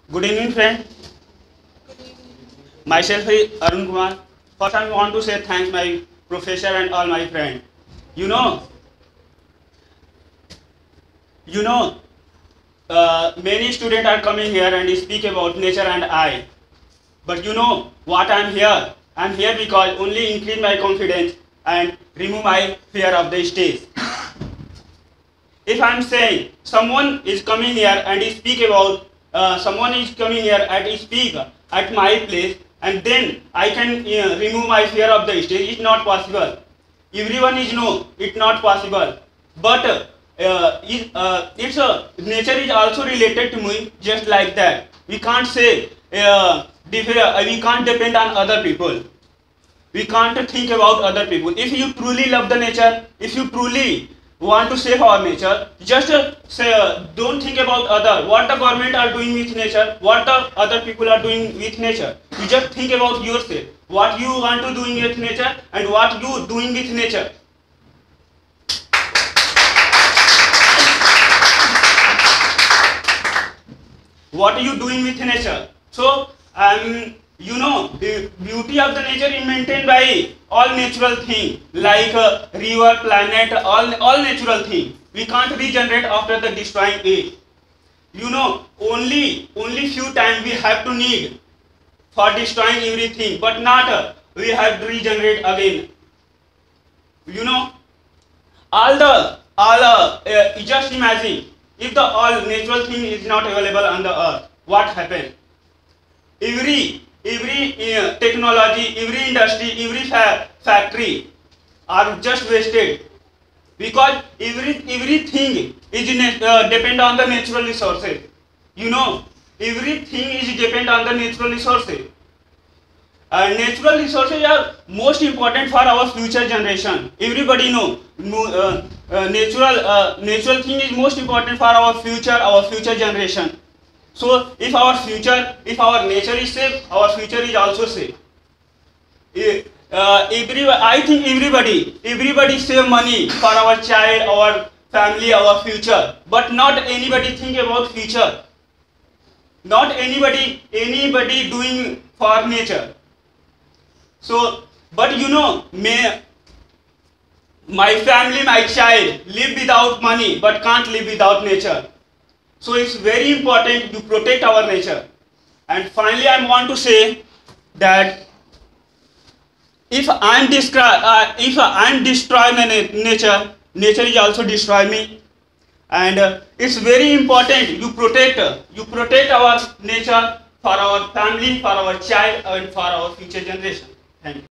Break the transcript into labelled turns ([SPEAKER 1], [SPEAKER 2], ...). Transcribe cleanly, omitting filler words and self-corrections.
[SPEAKER 1] Good evening, friend. Myself is Arun Kumar. First, I want to say thanks my professor and all my friends. You know, you know, many students are coming here and speak about nature and I. But you know what I'm here? I'm here because only increase my confidence and remove my fear of the stage. If I'm saying someone is coming here and speak about someone is coming here and speak at my place, and then I can remove my fear of the stage, it's not possible. Everyone is know it's not possible. But nature is also related to me just like that. We can't say we can't depend on other people. We can't think about other people. If you truly love the nature, if you truly want to save our nature, just don't think about other, what the government are doing with nature, what the other people are doing with nature. You just think about yourself, what you want to doing with nature and what you doing with nature. What are you doing with nature? So you know, the beauty of the nature is maintained by all natural things like river, planet, all natural things. We can't regenerate after the destroying it. You know, only few time we have to need for destroying everything, but not we have to regenerate again. You know, just imagine if the all natural thing is not available on the earth, what happens? Every technology, every industry, every factory are just wasted because everything is depend on the natural resources. You know, everything is depend on the natural resources. Natural resources are most important for our future generation. Everybody know natural thing is most important for our future generation. So if our nature is safe, our future is also safe. I think everybody save money for our child, our family, our future, but not anybody think about future. Not anybody doing for nature. So, but you know, my family, my child live without money, but can't live without nature. So it's very important to protect our nature. And finally, I want to say that if I'm destroying nature, nature is also destroy me. And it's very important you protect our nature for our family, for our child, and for our future generation. Thank you.